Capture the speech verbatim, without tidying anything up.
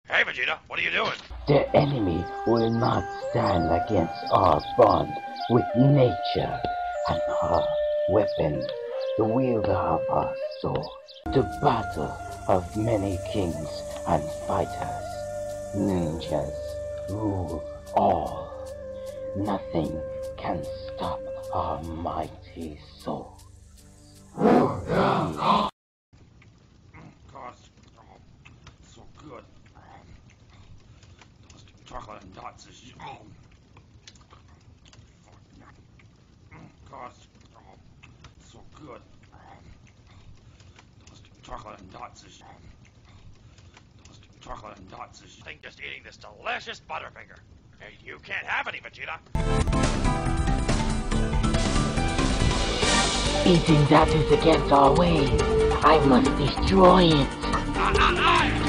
Hey, Vegeta, what are you doing? The enemy will not stand against our bond with nature and our weapon, the wielder of our sword, the battle of many kings and fighters. Ninjas rule all. Nothing can stop our mighty soul. God, oh, so good. Those chocolate and dots is oh. God, oh, so good. Those chocolate and dots is those chocolate and dots is. I think just eating this delicious Butterfinger. Hey, you can't have any, Vegeta. Eating that is against our ways. I must destroy it. Ah, ah, ah.